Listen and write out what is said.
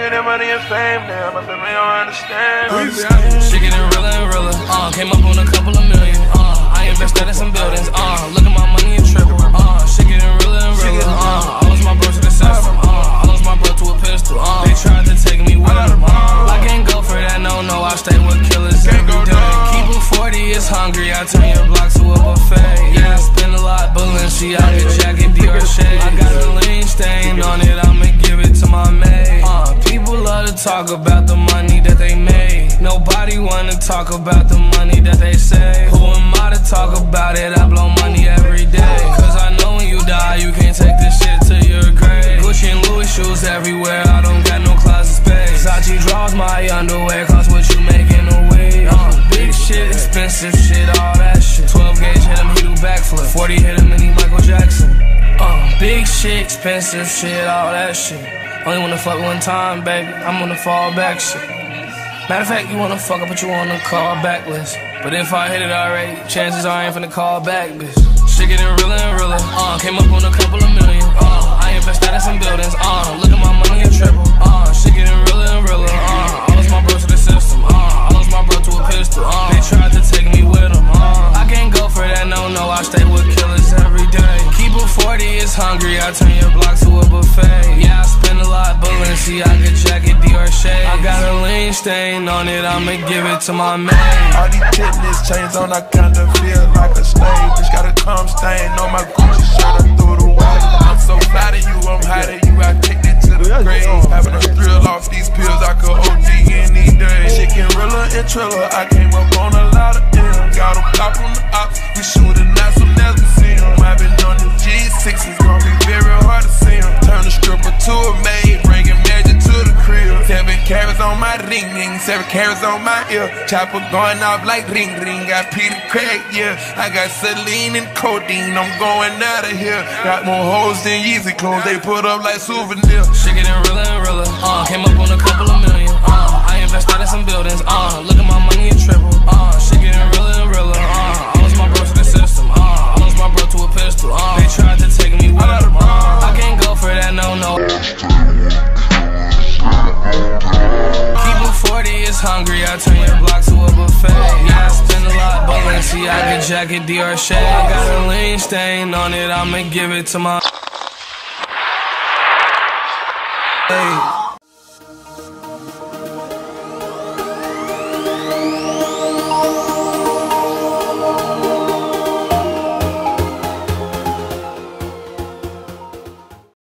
look at that money and fame now. My family don't understand. She getting realer and realer. Came up on a couple of million. I invested in some buildings. Look at my money and triple. She getting realer and realer. I lost my bro to the system. I lost my bro to a pistol. They tried to take me with them. I can't go for that, no. I stay with killers every day. Keep a 40, it's hungry. I turn your block to a buffet. Yeah, I spend a lot. Balenciaga jacket, Dior shade. I got a lean stain on it. I'ma give it to my maid. People love to talk about the money that they made. Nobody wanna talk about the money that they say. Who am I to talk about it? I blow money every day. Cause I know when you die, you can't take this shit to your grave. Gucci and Louis shoes everywhere. I don't got no closet space. Versace draws my underwear. Cost what you making a week. Big shit, expensive shit, all that shit. 12 gauge hit him, he do backflip. 40 hit him and he Michael Jackson. Big shit, expensive shit, all that shit. Only wanna fuck one time, baby. I'm on the fall back shit. Matter of fact, you wanna fuck up, but you on the call back list. But if I hit it already, chances are I ain't finna call back, bitch. Shit getting realer and realer. Came up on a couple of million. I invested in some buildings. Look at my money and triple. Shit getting realer and realer. I lost my bro to the system. I lost my bro to a pistol. They tried to take me with them. I can't go for that, no. I stay with killers every day. Keep a 40, it's hungry. I turn your block to a buffet. Yeah, I spend a lot. Balenciaga jacket, Dior shade. I got a lean stain on it. I'ma give it to my maid. All these tennis chains on, I kinda feel like a slave. Just got a cum stain on my Gucci shirt. I threw it away. I'm so fly to you, I'm high to you. I take it to the grave. Having a thrill off these pills, I could OD any day. Chicken realer and triller. I came up on a lot of M's. Got them pop on the ops. We shooting at some never see them. I've been on the G6, it's gonna be very hard to see them. Turn a stripper to a maid, bringing magic to the crib. 7 carats on my ring, 7 carats on my ear. Chopper going off like ring. Got Peter Craig, yeah. I got Celine and codeine, I'm going out of here. Got more hoes than Wheezy clothes, they put up like souvenirs. Shit getting realer and realer. Came up on a couple of million. I invested in some buildings. Look at my money and triple. Shit getting realer and realer. I lost my bro to the system. I lost my bro to a pistol. They tried to take me with them. I can't go for that, no. Keep a 40, it's hungry. I turn your block to a buffet. Yeah, I spend a lot. Balenciaga jacket, Dior shade. I got a lean stain on it. I'ma give it to my. Hey.